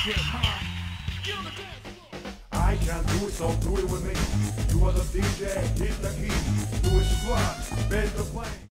shit, huh? Get on the dance floor. I can't do it, so do it with me. You are the DJ, hit the key. Do it squad, bend the plane.